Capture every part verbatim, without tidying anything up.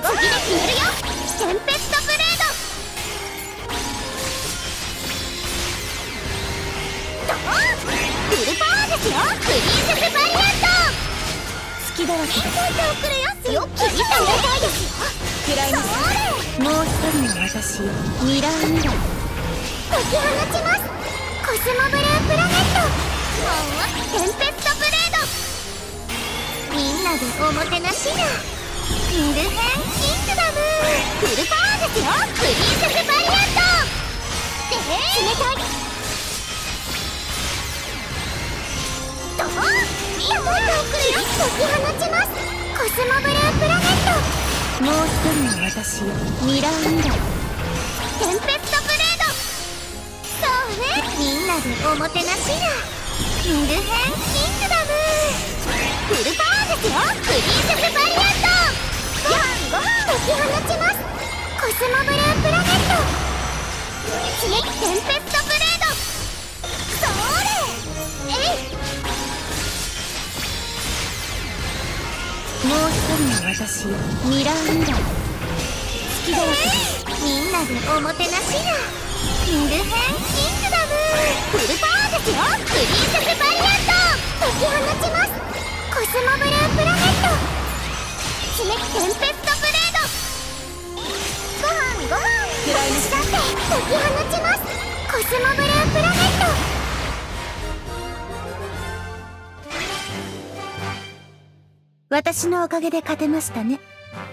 次で決めるよ。テンペストブレード。ドーン。フルパワーですよ。プリンセスバリアント。好きだらけで送るよ。よっ切りためたいですよ。食らいなさい。もう一人の私よ。ミラーミラー。解き放ちます。コスモブループラネット。テンペストブレード。みんなでおもてなしだ。ミルヘンキングダム。フルパワーですよ。プリンセスバリアント。で冷たい。ドーン。みんなもっと送るよ。解き放ちます。コスモブループラネット。もう一人の私よ。ミラーミラー。テンペストブレード。そうね。みんなでおもてなしだ。ミルヘンキングダム。フルパワーですよ。プリンセスバリアント。ご飯ご飯解き放ちます。コスモブループラネット。刺激テンペストブレード。そーれ。えい。もう一人の私よ。ミラーミラー。好きだらけでみんなでおもてなしだ。ミルヘンキングダム。フルパワーですよ。プリンセスバリアント。解き放ちます。コスモブループラネット。刺激テンペストブレード。ご飯ご飯私だって解き放ちます。コスモブループラネット。私のおかげで勝てましたね。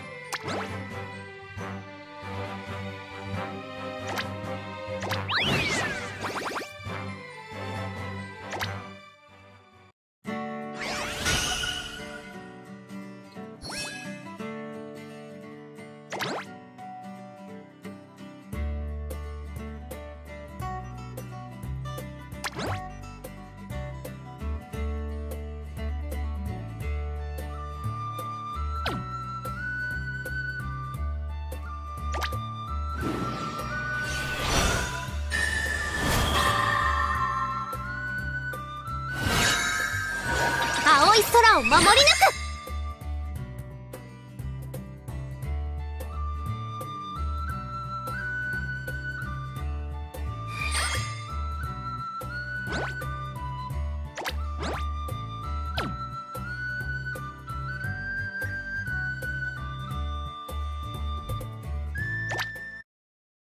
青い空を守り抜く。